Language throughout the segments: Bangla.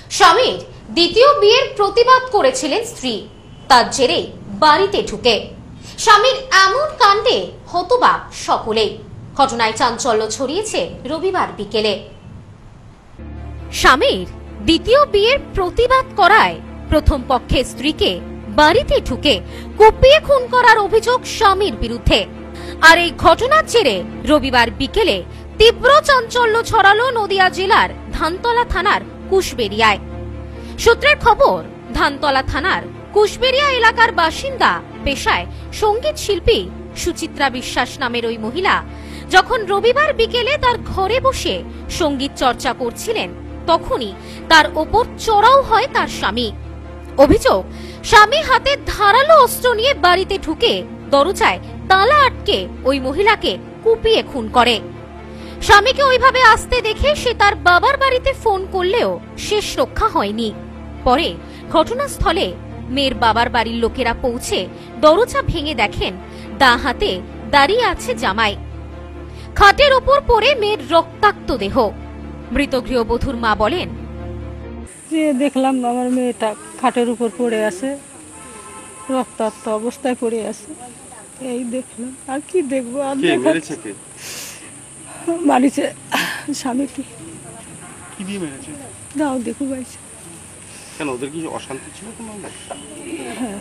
স্বামীর দ্বিতীয় বিয়ের প্রতিবাদ করেছিলেন স্ত্রী, তার জেরে বাড়িতে ঢুকে স্বামীর এমন কাণ্ডে হতবাক সকলেই। ঘটনায় চাঞ্চল্য ছড়িয়েছে রবিবার বিকেলে। স্বামীর দ্বিতীয় বিয়ের প্রতিবাদ করায় প্রথম পক্ষের স্ত্রীকে বাড়িতে ঢুকে কুপিয়ে খুন করার অভিযোগ স্বামীর বিরুদ্ধে। আর এই ঘটনার জেরে রবিবার বিকেলে তীব্র চাঞ্চল্য ছড়ালো নদিয়া জেলার ধানতলা থানার কুশবেড়িয়ায়। সূত্রের খবর, ধানতলা থানার কুশবেড়িয়া এলাকার বাসিন্দা পেশায় সঙ্গীত শিল্পী সুচিত্রা বিশ্বাস নামের ওই মহিলা যখন রবিবার বিকেলে তার ঘরে বসে সঙ্গীত চর্চা করছিলেন, তখনই তার ওপর চড়াও হয় তার স্বামী। অভিযোগ, স্বামী হাতে ধারালো অস্ত্র নিয়ে বাড়িতে ঢুকে দরজায় তালা আটকে ওই মহিলাকে কুপিয়ে খুন করে। স্বামীকে ওইভাবে আসতে দেখে সে তার বাবার বাড়িতে ফোন করলেও শেষ রক্ষা হয়নি। পরে ঘটনাস্থলে মেয়ের বাবার বাড়ির লোকেরা পৌঁছে দরজা ভেঙে দেখেন ডান হাতে দাঁড়িয়ে আছে জামাই। খাটের ওপর পড়ে মেয়ের রক্তাক্ত দেহ। মৃত গৃহবধূর মা বলেন, যে দেখলাম আমার মেয়েটা খাটের উপর পড়ে আছে, রক্তাক্ত অবস্থায় পড়ে আছে, এই দেখলাম। আর কি দেখবো? আর মারিছে স্বামীকে। কি দিয়ে মেরেছে? দাও দেখো বাইছে। কেন, ওদের কি অশান্তি ছিল? হ্যাঁ,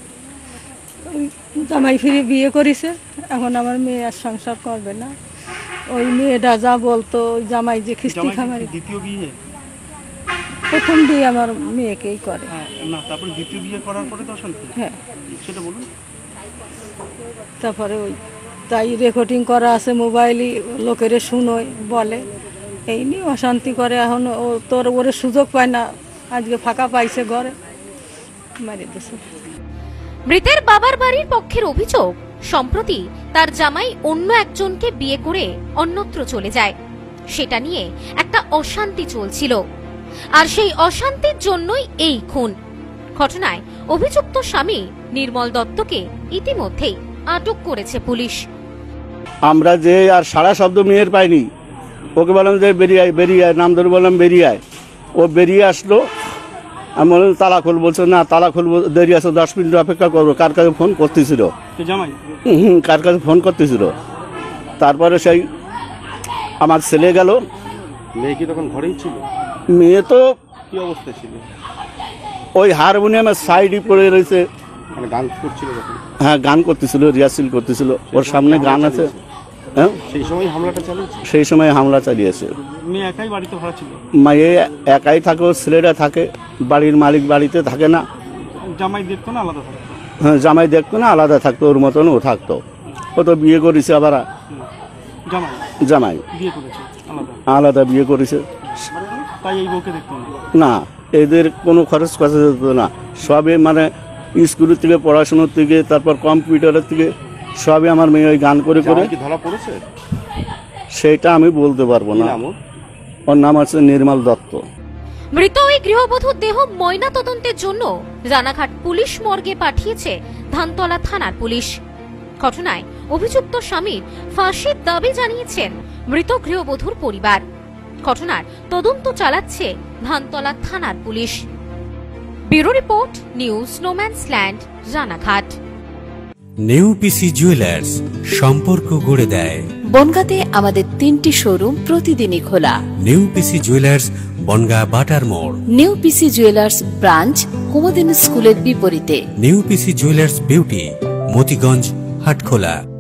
জামাই ফিরে বিয়ে করেছে, এখন আমার মেয়ে আর সংসার করবে না। ওই মেয়েটা যা বলতো, ওই জামাই যে খিস্তি খামারি। দ্বিতীয় বিয়ে? প্রথম বিয়ে আমার মেয়েকেই করে। না, তারপরে দ্বিতীয় বিয়ে করার পরে তো অশান্তি? হ্যাঁ, সেটা বলুন। তারপরে ওই তাই রেকর্ডিং করা আছে মোবাইলে, লোকের শুনোয় বলে, এই নিয়ে অশান্তি করে। এখন ও তোর ওরে সুযোগ পায় না, আজকে ফাঁকা পাইছে ঘরে, মারি দিয়েছে। মৃতের বাবার বাড়ির পক্ষের অভিযোগ, সম্প্রতি তার জামাই অন্য একজনকে বিয়ে করে অন্যত্র চলে যায়। সেটা নিয়ে একটা অশান্তি চলছিল, আর সেই অশান্তির জন্যই এই খুন। ঘটনায় অভিযুক্ত স্বামী নির্মল দত্তকে ইতিমধ্যেই আটক করেছে পুলিশ। আমরা যে আর সারা শব্দ মেয়ের পাইনি, ওকে বললাম যে বেরিয়ে বেরিয়ে, নাম ধরে বললাম বেরিয়ে। ও বেরিয়ে আসলো, আমি বললাম তালা খুল, বলছে না তালা খুলবো, দেরি আছে, 10 মিনিট অপেক্ষা করবো। কার কাছে ফোন করতেছিল? কার কাছে ফোন করতেছিল? তারপরে সেই আমার ছেলে গেল। মেয়ে কি তখন ঘরেই ছিল? মেয়ে তো কি অবস্থা ছিল? ওই হারমোনিয়ামের সাইডে পড়ে রয়েছে। মানে গান করছিল? হ্যাঁ, গান করতেছিল, রিহার্সেল করতেছিল। ওর সামনে গান আছে। হ্যাঁ, সেই সময় হামলাটা চালিয়েছে? সেই সময় হামলা চালিয়েছে। মেয়ে একাই বাড়িতে ভাড়া ছিল? মেয়ে একাই থাকে, ওর ছেলেরা থাকে, বাড়ির মালিক বাড়িতে থাকে না। জামাই দেখতো না আলাদা থাকতো? হ্যাঁ, জামাই দেখতো না, আলাদা থাকতো, ওর মতন ও থাকতো। ও তো বিয়ে করেছে আবার। জামাই বিয়ে করেছে আলাদা বিয়ে করেছে। তাই এই বউকে দেখতো না, এদের কোনো খরচ খরচা যেত না। সবে মানে স্কুলের থেকে, পড়াশোনার থেকে, তারপর কম্পিউটারের থেকে সবই আমার মেয়ে ওই গান করে করে। ধরা পড়েছে সেটা আমি বলতে পারবো না। ওর নাম আছে নির্মল দত্ত। মৃত ওই গৃহবধূর দেহ ময়না তদন্তের জন্য রানাঘাট পুলিশ মর্গে পাঠিয়েছে ধানতলা থানার পুলিশ। ঘটনায় অভিযুক্ত স্বামীর ফাঁসির দাবি জানিয়েছেন মৃত গৃহবধূর পরিবার। ঘটনার তদন্ত চালাচ্ছে ধানতলা থানার police. Bureau report, news no man's land, Ranaghat. New PC jewellers, সম্পর্ক গড়ে দেয়। বনগাঁতে আমাদের 3টি শোরুম প্রতিদিনই খোলা। নিউ পিসি জুয়েলার্স, বনগাঁ বাটার মোড়। New PC jewellers branch, Kumudini স্কুলের বিপরীতে। New PC jewellers beauty, Motiganj, Hatkhola.